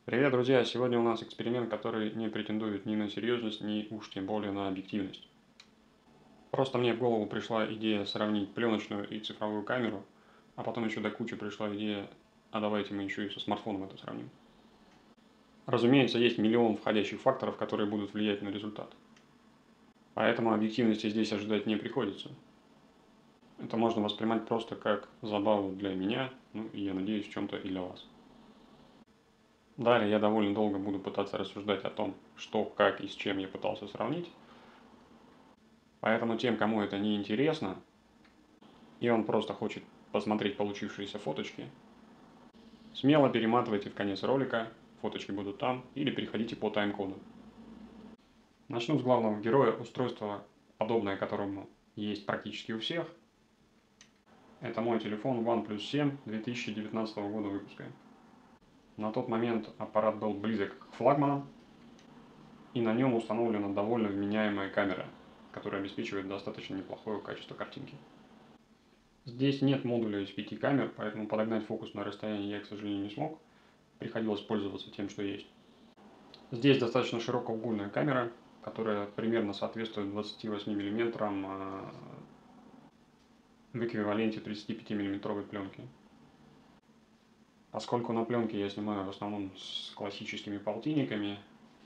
Привет, друзья! Сегодня у нас эксперимент, который не претендует ни на серьезность, ни уж тем более на объективность. Просто мне в голову пришла идея сравнить пленочную и цифровую камеру, а потом еще до кучи пришла идея, а давайте мы еще и со смартфоном это сравним. Разумеется, есть миллион входящих факторов, которые будут влиять на результат. Поэтому объективности здесь ожидать не приходится. Это можно воспринимать просто как забаву для меня, ну и я надеюсь в чем-то и для вас. Далее я довольно долго буду пытаться рассуждать о том, что, как и с чем я пытался сравнить. Поэтому тем, кому это не интересно, и он просто хочет посмотреть получившиеся фоточки, смело перематывайте в конец ролика, фоточки будут там, или переходите по тайм-коду. Начну с главного героя, устройства, подобное которому есть практически у всех. Это мой телефон OnePlus 7 2019 года выпуска. На тот момент аппарат был близок к флагманам, и на нем установлена довольно вменяемая камера, которая обеспечивает достаточно неплохое качество картинки. Здесь нет модуля из 5 камер, поэтому подогнать фокус на расстоянии я, к сожалению, не смог. Приходилось пользоваться тем, что есть. Здесь достаточно широкоугольная камера, которая примерно соответствует 28 мм в эквиваленте 35-мм пленки. Поскольку на пленке я снимаю в основном с классическими полтинниками,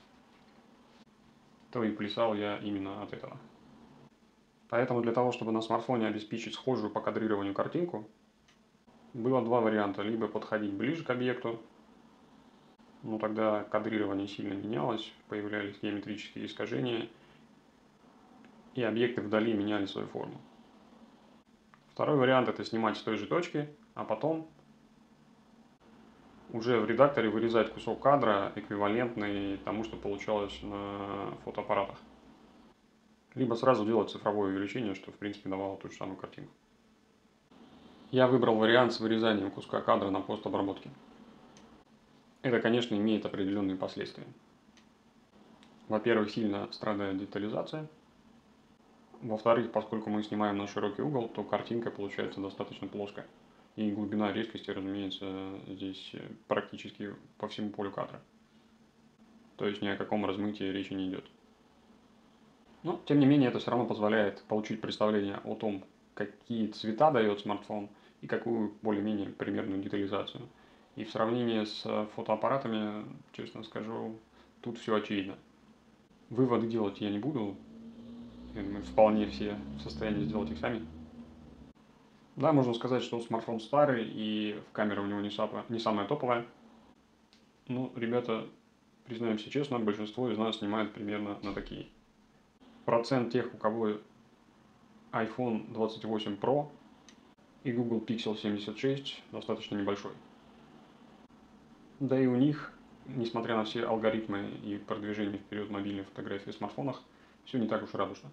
то и плясал я именно от этого. Поэтому для того, чтобы на смартфоне обеспечить схожую по кадрированию картинку, было два варианта. Либо подходить ближе к объекту, но тогда кадрирование сильно менялось, появлялись геометрические искажения, и объекты вдали меняли свою форму. Второй вариант – это снимать с той же точки, а потом уже в редакторе вырезать кусок кадра, эквивалентный тому, что получалось на фотоаппаратах. Либо сразу делать цифровое увеличение, что в принципе давало ту же самую картинку. Я выбрал вариант с вырезанием куска кадра на постобработке. Это, конечно, имеет определенные последствия. Во-первых, сильно страдает детализация. Во-вторых, поскольку мы снимаем на широкий угол, то картинка получается достаточно плоская. И глубина резкости, разумеется, здесь практически по всему полю кадра. То есть ни о каком размытии речи не идет. Но, тем не менее, это все равно позволяет получить представление о том, какие цвета дает смартфон и какую более-менее примерную детализацию. И в сравнении с фотоаппаратами, честно скажу, тут все очевидно. Выводы делать я не буду, мы вполне все в состоянии сделать их сами. Да, можно сказать, что смартфон старый и камера у него не самая топовая. Ну, ребята, признаемся честно, большинство из нас снимает примерно на такие. Процент тех, у кого iPhone 28 Pro и Google Pixel 76 достаточно небольшой. Да и у них, несмотря на все алгоритмы и продвижение вперед мобильной фотографии в смартфонах, все не так уж радужно.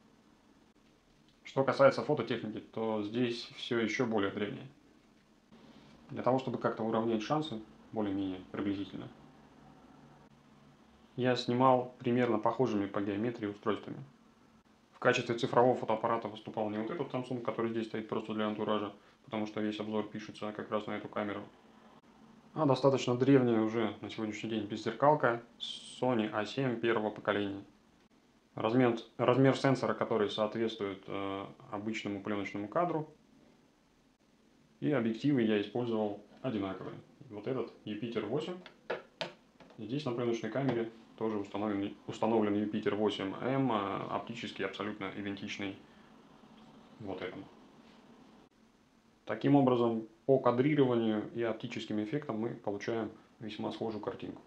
Что касается фототехники, то здесь все еще более древнее. Для того, чтобы как-то уравнять шансы, более-менее приблизительно, я снимал примерно похожими по геометрии устройствами. В качестве цифрового фотоаппарата выступал не вот этот Samsung, который здесь стоит просто для антуража, потому что весь обзор пишется как раз на эту камеру, а достаточно древняя уже на сегодняшний день беззеркалка Sony A7 первого поколения. Размер сенсора, который соответствует обычному пленочному кадру, и объективы я использовал одинаковые. Вот этот Jupiter 8. Здесь на пленочной камере тоже установлен Jupiter 8M, оптически абсолютно идентичный вот этому. Таким образом, по кадрированию и оптическим эффектам мы получаем весьма схожую картинку.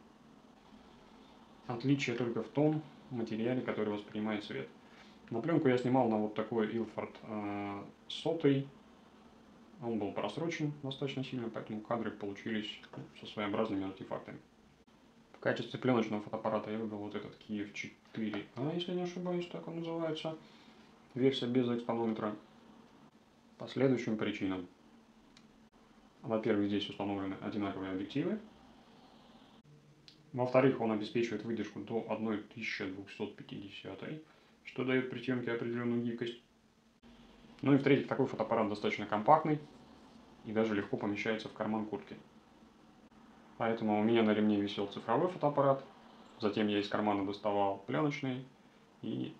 Отличие только в том материале, который воспринимает свет. На пленку я снимал на вот такой Ilford 100. Он был просрочен достаточно сильно, поэтому кадры получились со своеобразными артефактами. В качестве пленочного фотоаппарата я выбрал вот этот Kiev 4A, если не ошибаюсь, так он называется. Версия без экспонометра. По следующим причинам. Во-первых, здесь установлены одинаковые объективы. Во-вторых, он обеспечивает выдержку до 1250, что дает при съемке определенную гибкость. Ну и в-третьих, такой фотоаппарат достаточно компактный и даже легко помещается в карман куртки. Поэтому у меня на ремне висел цифровой фотоаппарат, затем я из кармана доставал пленочный и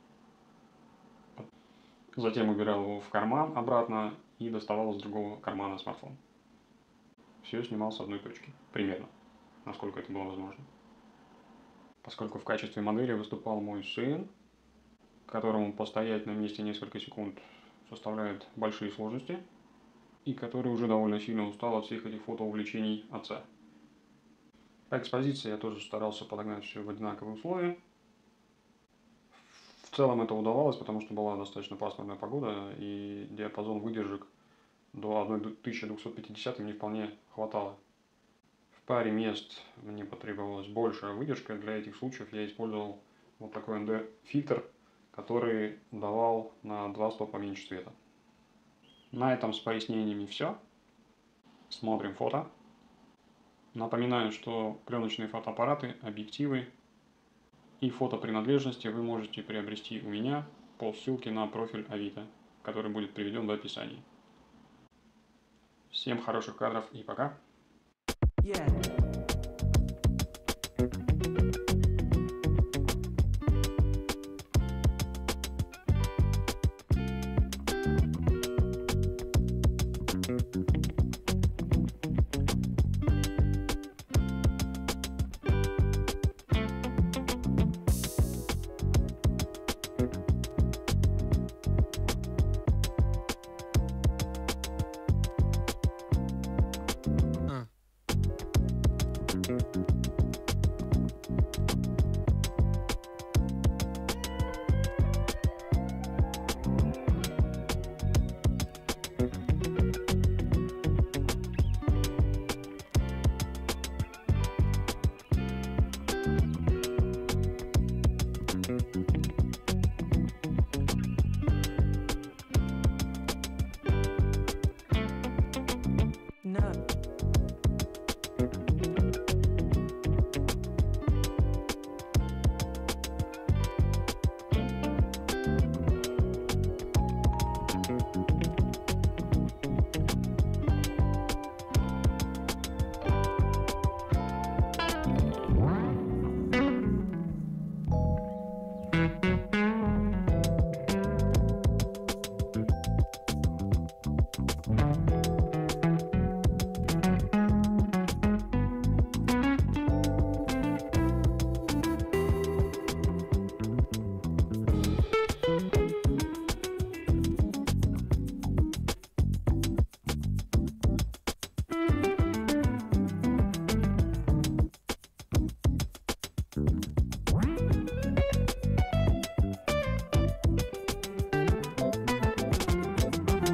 затем убирал его в карман обратно и доставал из другого кармана смартфон. Все снимал с одной точки, примерно, насколько это было возможно. Поскольку в качестве модели выступал мой сын, которому постоять на месте несколько секунд составляет большие сложности, и который уже довольно сильно устал от всех этих фотоувлечений отца. По экспозиции я тоже старался подогнать все в одинаковые условия. В целом это удавалось, потому что была достаточно пасмурная погода, и диапазон выдержек до 1250 мне вполне хватало. В паре мест мне потребовалась большая выдержка. Для этих случаев я использовал вот такой ND-фильтр, который давал на 2 стопа меньше света. На этом с пояснениями все. Смотрим фото. Напоминаю, что пленочные фотоаппараты, объективы и фотопринадлежности вы можете приобрести у меня по ссылке на профиль Авито, который будет приведен в описании. Всем хороших кадров и пока!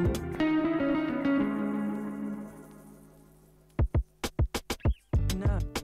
No.